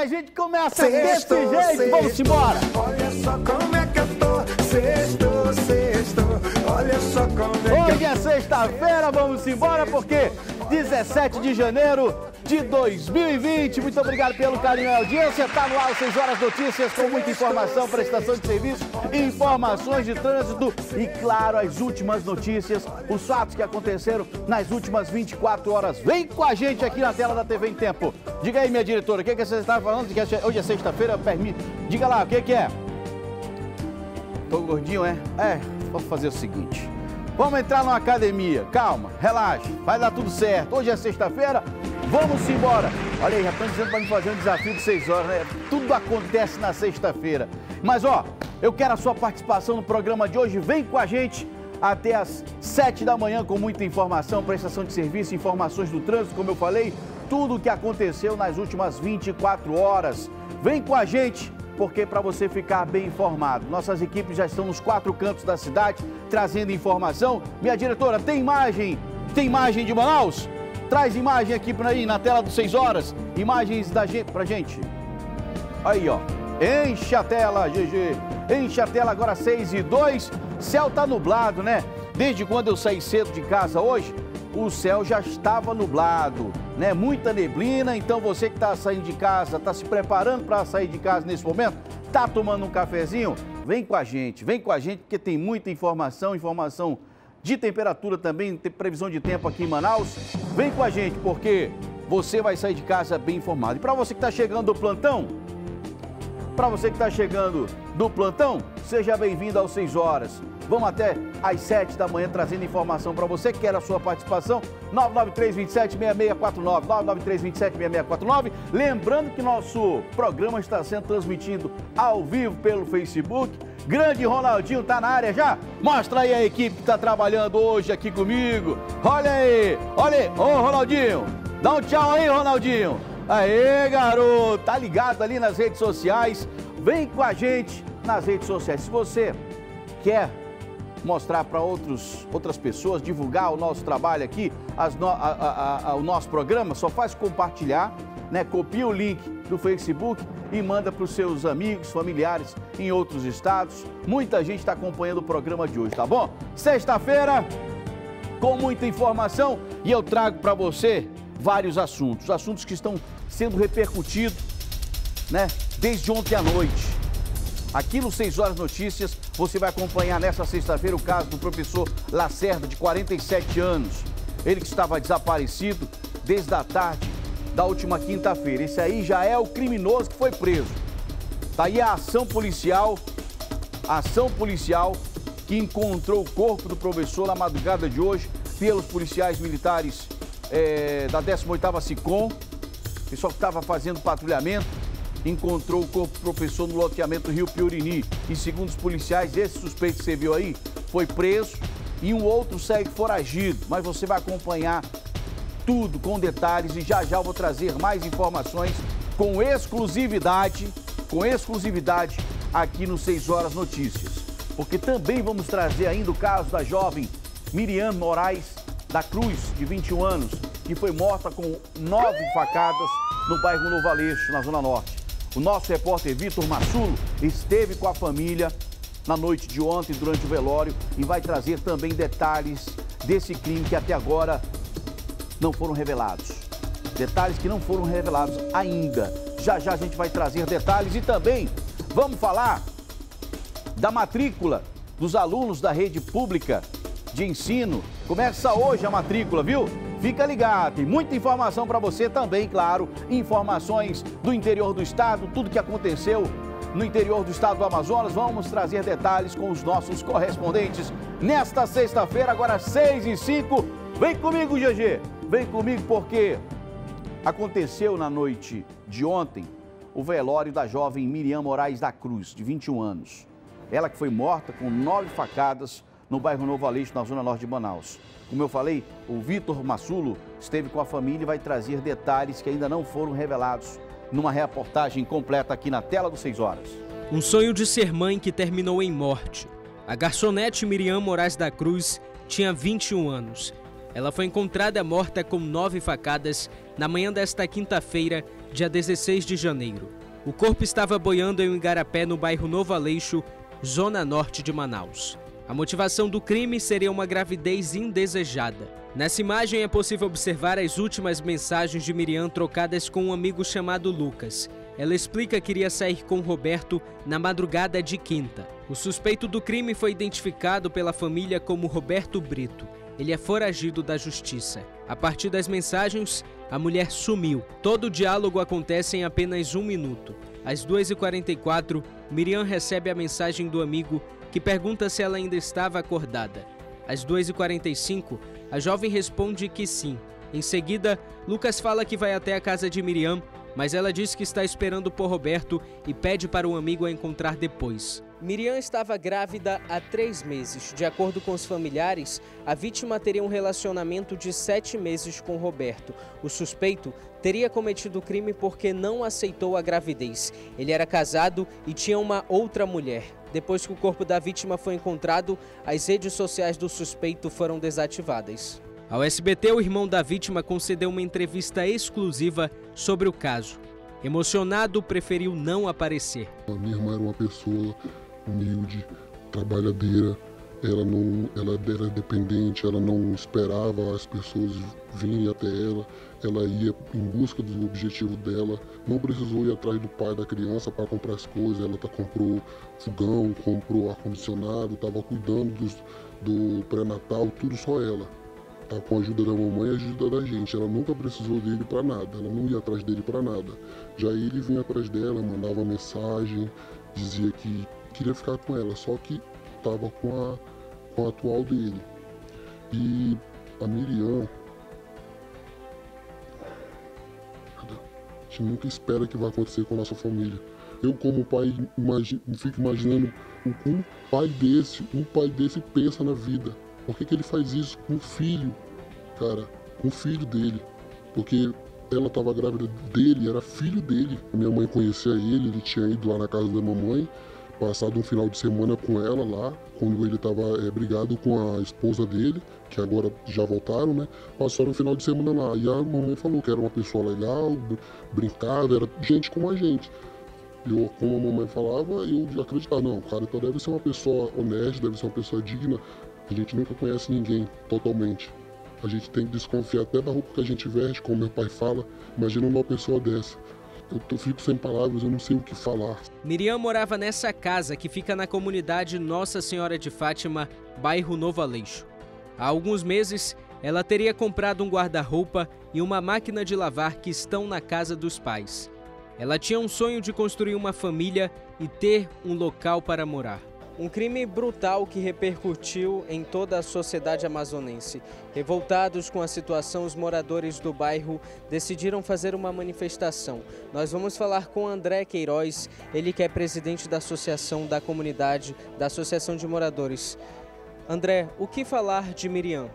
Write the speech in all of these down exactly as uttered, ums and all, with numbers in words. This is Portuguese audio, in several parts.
a gente começa sexto, desse jeito, sexto, vamos embora. Olha só como é que eu tô, sexto, sexto, olha só como é que Hoje é sexta-feira, vamos embora porque dezessete de janeiro de dois mil e vinte. Muito obrigado pelo carinho e audiência. Tá no ar seis horas notícias com muita informação, prestação de serviço, informações de trânsito e, claro, as últimas notícias, os fatos que aconteceram nas últimas vinte e quatro horas. Vem com a gente aqui na tela da T V em Tempo. Diga aí, minha diretora, o que, que você está falando? Que hoje é sexta-feira, permite. Diga lá, o que, que é? Tô gordinho, é? É, vamos fazer o seguinte. Vamos entrar numa academia. Calma, relaxa, vai dar tudo certo. Hoje é sexta-feira, vamos embora. Olha aí, já estão dizendo para me fazer um desafio de seis horas, né? Tudo acontece na sexta-feira. Mas, ó, eu quero a sua participação no programa de hoje. Vem com a gente até as sete da manhã com muita informação, prestação de serviço, informações do trânsito, como eu falei, tudo o que aconteceu nas últimas vinte e quatro horas. Vem com a gente, porque para você ficar bem informado, nossas equipes já estão nos quatro cantos da cidade, trazendo informação. Minha diretora, tem imagem? Tem imagem de Manaus? Traz imagem aqui para aí, na tela dos seis horas. Imagens da gente, pra gente. Aí, ó. Enche a tela, G G. Enche a tela agora, seis e dois. Céu tá nublado, né? Desde quando eu saí cedo de casa hoje, o céu já estava nublado, né? Muita neblina, então você que está saindo de casa, está se preparando para sair de casa nesse momento, está tomando um cafezinho, vem com a gente, vem com a gente, porque tem muita informação, informação de temperatura também, tem previsão de tempo aqui em Manaus. Vem com a gente, porque você vai sair de casa bem informado. E para você que está chegando do plantão, para você que está chegando do plantão, seja bem-vindo aos seis horas. Vamos até às sete da manhã trazendo informação para você que quer a sua participação. nove nove três, dois sete, seis seis quatro nove, nove nove três, dois sete, seis seis quatro nove. Lembrando que nosso programa está sendo transmitido ao vivo pelo Facebook. Grande Ronaldinho está na área já. Mostra aí a equipe que está trabalhando hoje aqui comigo. Olha aí, olha aí. Ô, Ronaldinho, dá um tchau aí, Ronaldinho. Aê, garoto, tá ligado ali nas redes sociais. Vem com a gente nas redes sociais. Se você quer mostrar para outras pessoas, divulgar o nosso trabalho aqui, as no, a, a, a, o nosso programa, só faz compartilhar, né? Copia o link do Facebook e manda para os seus amigos, familiares em outros estados. Muita gente está acompanhando o programa de hoje, tá bom? Sexta-feira, com muita informação, e eu trago para você vários assuntos, assuntos que estão sendo repercutidos, né? Desde ontem à noite. Aqui no seis horas Notícias, você vai acompanhar nessa sexta-feira o caso do professor Lacerda, de quarenta e sete anos. Ele que estava desaparecido desde a tarde da última quinta-feira. Esse aí já é o criminoso que foi preso. Tá aí a ação policial, a ação policial que encontrou o corpo do professor na madrugada de hoje pelos policiais militares é, da décima oitava SICOM. O pessoal que estava fazendo patrulhamento encontrou o corpo do professor no loteamento Rio Piorini. E segundo os policiais, esse suspeito que você viu aí foi preso e um outro segue foragido. Mas você vai acompanhar tudo com detalhes e já já eu vou trazer mais informações com exclusividade, com exclusividade aqui no seis horas Notícias. Porque também vamos trazer ainda o caso da jovem Miriam Moraes da Cruz, de vinte e um anos, que foi morta com nove facadas no bairro Novo Aleixo, na Zona Norte. O nosso repórter Vitor Massulo esteve com a família na noite de ontem, durante o velório, e vai trazer também detalhes desse crime que até agora não foram revelados. Detalhes que não foram revelados ainda. Já já a gente vai trazer detalhes e também vamos falar da matrícula dos alunos da rede pública de ensino. Começa hoje a matrícula, viu? Fica ligado, tem muita informação para você também, claro, informações do interior do estado, tudo que aconteceu no interior do estado do Amazonas. Vamos trazer detalhes com os nossos correspondentes nesta sexta-feira, agora seis e cinco. Vem comigo, G G, vem comigo porque aconteceu na noite de ontem o velório da jovem Miriam Moraes da Cruz, de vinte e um anos. Ela que foi morta com nove facadas no bairro Novo Aleixo, na Zona Norte de Manaus. Como eu falei, o Vitor Massulo esteve com a família e vai trazer detalhes que ainda não foram revelados numa reportagem completa aqui na tela do seis horas. Um sonho de ser mãe que terminou em morte. A garçonete Miriam Moraes da Cruz tinha vinte e um anos. Ela foi encontrada morta com nove facadas na manhã desta quinta-feira, dia dezesseis de janeiro. O corpo estava boiando em um igarapé no bairro Novo Aleixo, zona norte de Manaus. A motivação do crime seria uma gravidez indesejada. Nessa imagem é possível observar as últimas mensagens de Miriam trocadas com um amigo chamado Lucas. Ela explica que iria sair com Roberto na madrugada de quinta. O suspeito do crime foi identificado pela família como Roberto Brito. Ele é foragido da justiça. A partir das mensagens, a mulher sumiu. Todo o diálogo acontece em apenas um minuto. Às duas e quarenta e quatro, Miriam recebe a mensagem do amigo que pergunta se ela ainda estava acordada. Às duas e quarenta e cinco, a jovem responde que sim. Em seguida, Lucas fala que vai até a casa de Miriam, mas ela diz que está esperando por Roberto e pede para o amigo a encontrar depois. Miriam estava grávida há três meses. De acordo com os familiares, a vítima teria um relacionamento de sete meses com Roberto. O suspeito teria cometido o crime porque não aceitou a gravidez. Ele era casado e tinha uma outra mulher. Depois que o corpo da vítima foi encontrado, as redes sociais do suspeito foram desativadas. Ao S B T, o irmão da vítima concedeu uma entrevista exclusiva sobre o caso. Emocionado, preferiu não aparecer. A minha irmã era uma pessoa humilde, trabalhadeira, ela, não, ela era dependente, ela não esperava as pessoas virem até ela, ela ia em busca do objetivo dela, não precisou ir atrás do pai da criança para comprar as coisas, ela tá, comprou fogão, comprou ar-condicionado, estava cuidando dos, do pré-natal, tudo só ela. Tá, com a ajuda da mamãe e a ajuda da gente, ela nunca precisou dele para nada, ela não ia atrás dele para nada. Já ele vinha atrás dela, mandava mensagem, dizia que queria ficar com ela, só que estava com a, com a atual dele. E a Miriam, a gente nunca espera que vai acontecer com a nossa família. Eu, como pai, imagino, fico imaginando o que um pai desse, um pai desse pensa na vida. Por que que ele faz isso com o filho, cara, com o filho dele? Porque ela estava grávida dele, era filho dele. Minha mãe conhecia ele, ele tinha ido lá na casa da mamãe, passado um final de semana com ela lá, quando ele estava é, brigado com a esposa dele, que agora já voltaram, né? Passaram um final de semana lá. E a mamãe falou que era uma pessoa legal, brincava, era gente como a gente. Eu, como a mamãe falava, eu acreditava, não, o cara então deve ser uma pessoa honesta, deve ser uma pessoa digna. A gente nunca conhece ninguém totalmente. A gente tem que desconfiar até da roupa que a gente veste, como meu pai fala. Imagina uma pessoa dessa. Eu tô, fico sem palavras, eu não sei o que falar. Miriam morava nessa casa que fica na comunidade Nossa Senhora de Fátima, bairro Novo Aleixo. Há alguns meses, ela teria comprado um guarda-roupa e uma máquina de lavar que estão na casa dos pais. Ela tinha um sonho de construir uma família e ter um local para morar. Um crime brutal que repercutiu em toda a sociedade amazonense. Revoltados com a situação, os moradores do bairro decidiram fazer uma manifestação. Nós vamos falar com André Queiroz, ele que é presidente da Associação da Comunidade, da Associação de Moradores. André, o que falar de Miriam?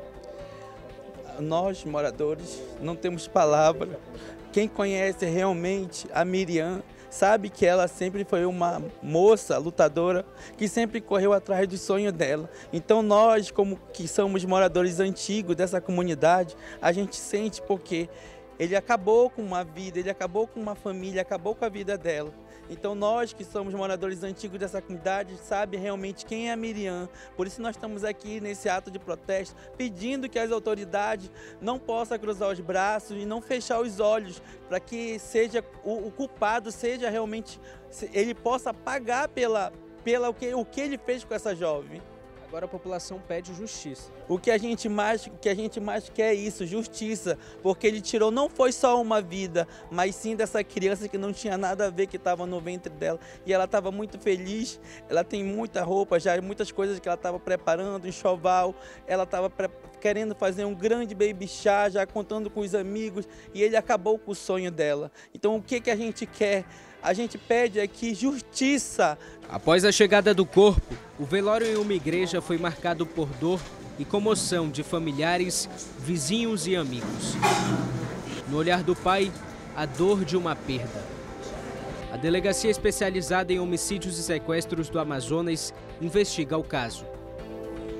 Nós, moradores, não temos palavra. Quem conhece realmente a Miriam sabe que ela sempre foi uma moça lutadora que sempre correu atrás do sonho dela. Então nós, como que somos moradores antigos dessa comunidade, a gente sente porque ele acabou com uma vida, ele acabou com uma família, acabou com a vida dela. Então nós que somos moradores antigos dessa comunidade sabe realmente quem é a Miriam. Por isso nós estamos aqui nesse ato de protesto pedindo que as autoridades não possam cruzar os braços e não fechar os olhos para que seja o, o culpado seja realmente, ele possa pagar pela, pela o, que, o que ele fez com essa jovem. Agora a população pede justiça. O que a gente mais, o que a gente mais quer é isso, justiça, porque ele tirou não foi só uma vida, mas sim dessa criança que não tinha nada a ver, que estava no ventre dela. E ela estava muito feliz, ela tem muita roupa já, muitas coisas que ela estava preparando, enxoval, ela estava querendo fazer um grande baby chá, já contando com os amigos, e ele acabou com o sonho dela. Então o que, que a gente quer? A gente pede aqui justiça. Após a chegada do corpo, o velório em uma igreja foi marcado por dor e comoção de familiares, vizinhos e amigos. No olhar do pai, a dor de uma perda. A Delegacia Especializada em Homicídios e Sequestros do Amazonas investiga o caso.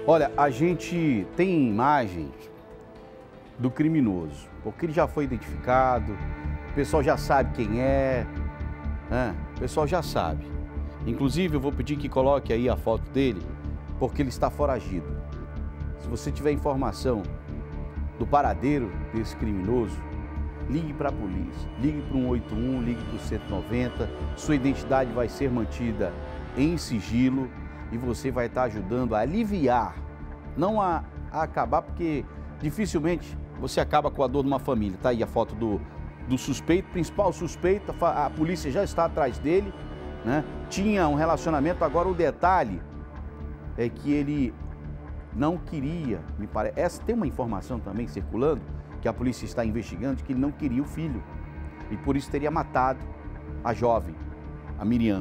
Olha, a gente tem imagens do criminoso, porque ele já foi identificado, o pessoal já sabe quem é, né? O pessoal já sabe. Inclusive, eu vou pedir que coloque aí a foto dele, porque ele está foragido. Se você tiver informação do paradeiro desse criminoso, ligue para a polícia, ligue para o um oito um, ligue para o cento e noventa, sua identidade vai ser mantida em sigilo e você vai estar ajudando a aliviar, não a, a acabar, porque dificilmente você acaba com a dor de uma família. Tá aí a foto do, do suspeito, principal suspeito, a, a polícia já está atrás dele, né? Tinha um relacionamento, agora o detalhe é que ele não queria, me parece, essa tem uma informação também circulando, que a polícia está investigando, de que ele não queria o filho e por isso teria matado a jovem, a Miriam.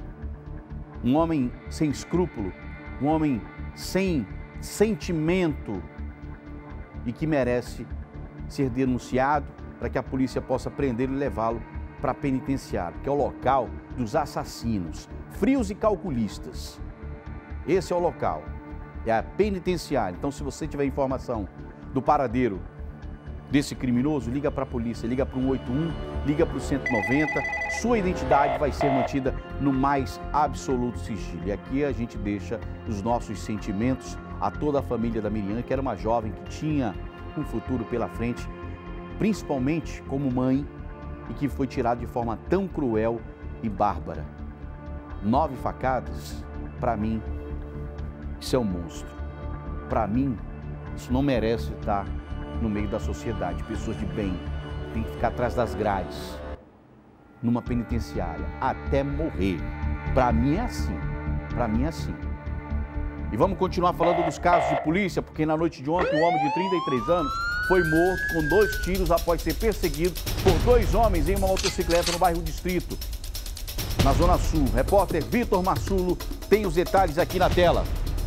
Um homem sem escrúpulo, um homem sem sentimento e que merece ser denunciado para que a polícia possa prendê-lo e levá-lo para a penitenciária, que é o local dos assassinos, frios e calculistas. Esse é o local, é a penitenciária. Então, se você tiver informação do paradeiro desse criminoso, liga para a polícia, liga para o um oito um, liga para o cento e noventa, sua identidade vai ser mantida no mais absoluto sigilo. E aqui a gente deixa os nossos sentimentos a toda a família da Miriam, que era uma jovem que tinha um futuro pela frente, principalmente como mãe, e que foi tirada de forma tão cruel e bárbara. Nove facadas, para mim, isso é um monstro. Para mim, isso não merece estar no meio da sociedade. Pessoas de bem têm que ficar atrás das grades, numa penitenciária, até morrer. Para mim é assim, para mim é assim. E vamos continuar falando dos casos de polícia, porque na noite de ontem um homem de trinta e três anos foi morto com dois tiros após ser perseguido por dois homens em uma motocicleta no bairro Distrito, na Zona Sul. Repórter Vitor Massulo tem os detalhes aqui na tela.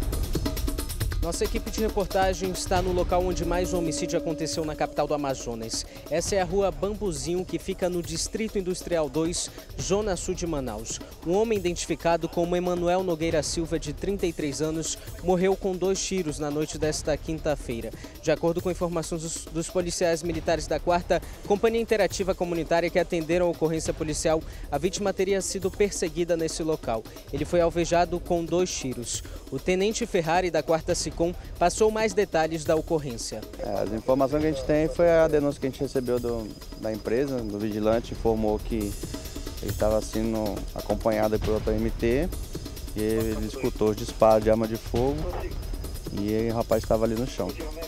Nossa equipe de reportagem está no local onde mais um homicídio aconteceu na capital do Amazonas. Essa é a rua Bambuzinho, que fica no Distrito Industrial dois, Zona Sul de Manaus. Um homem identificado como Emanuel Nogueira Silva, de trinta e três anos, morreu com dois tiros na noite desta quinta-feira. De acordo com informações dos, dos policiais militares da quarta Companhia Interativa Comunitária que atenderam a ocorrência policial, a vítima teria sido perseguida nesse local. Ele foi alvejado com dois tiros. O tenente Ferrari, da quarta SICOM, passou mais detalhes da ocorrência. É, as informações que a gente tem foi a denúncia que a gente recebeu do, da empresa, do vigilante, informou que ele estava sendo acompanhado por outro M T, e ele escutou os disparos de arma de fogo e aí, o rapaz estava ali no chão.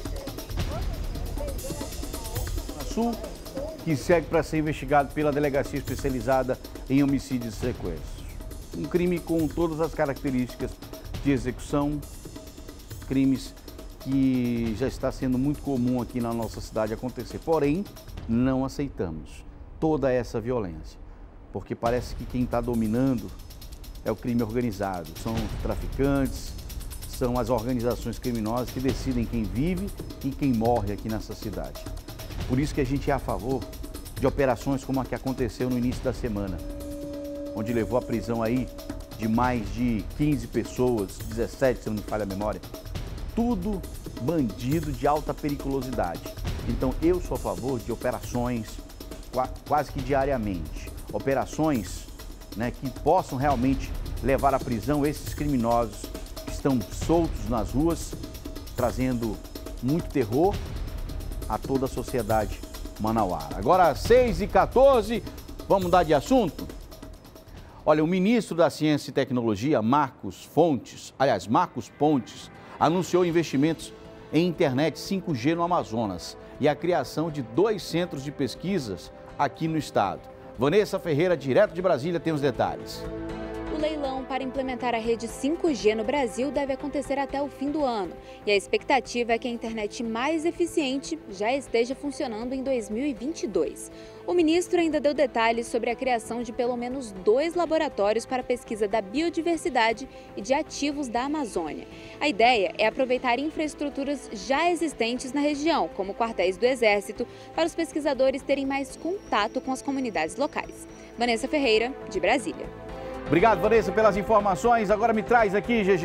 Sul, que segue para ser investigado pela Delegacia Especializada em Homicídios e Sequestros. Um crime com todas as características de execução, crimes que já está sendo muito comum aqui na nossa cidade acontecer. Porém, não aceitamos toda essa violência, porque parece que quem está dominando é o crime organizado, são os traficantes, são as organizações criminosas que decidem quem vive e quem morre aqui nessa cidade. Por isso que a gente é a favor de operações como a que aconteceu no início da semana, onde levou à prisão aí de mais de quinze pessoas, dezessete, se não me falha a memória. Tudo bandido de alta periculosidade. Então eu sou a favor de operações quase que diariamente. Operações, né, que possam realmente levar à prisão esses criminosos que estão soltos nas ruas, trazendo muito terror a toda a sociedade manauara. Agora, seis e quatorze, vamos mudar de assunto? Olha, o ministro da Ciência e Tecnologia, Marcos Fontes, aliás, Marcos Pontes, anunciou investimentos em internet cinco G no Amazonas e a criação de dois centros de pesquisas aqui no estado. Vanessa Ferreira, direto de Brasília, tem os detalhes. O leilão para implementar a rede cinco G no Brasil deve acontecer até o fim do ano. E a expectativa é que a internet mais eficiente já esteja funcionando em dois mil e vinte e dois. O ministro ainda deu detalhes sobre a criação de pelo menos dois laboratórios para pesquisa da biodiversidade e de ativos da Amazônia. A ideia é aproveitar infraestruturas já existentes na região, como quartéis do Exército, para os pesquisadores terem mais contato com as comunidades locais. Vanessa Ferreira, de Brasília. Obrigado, Vanessa, pelas informações. Agora me traz aqui, G G,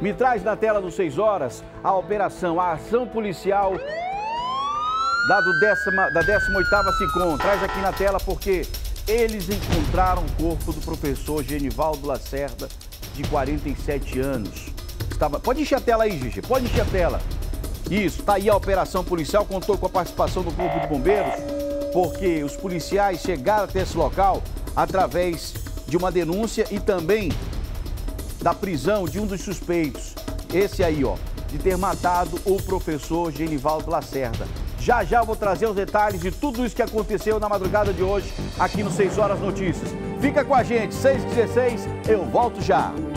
Me traz na tela dos seis horas a operação, a ação policial da, do décima, da décima oitava SICOM. Traz aqui na tela porque eles encontraram o corpo do professor Genivaldo Lacerda, de quarenta e sete anos. Estava... Pode encher a tela aí, Gigi, pode encher a tela. Isso, tá aí a operação policial, contou com a participação do Corpo de Bombeiros, porque os policiais chegaram até esse local através de uma denúncia e também da prisão de um dos suspeitos, esse aí, ó, de ter matado o professor Genivaldo Lacerda. Já já vou trazer os detalhes de tudo isso que aconteceu na madrugada de hoje aqui no seis horas Notícias. Fica com a gente, seis e dezesseis, eu volto já.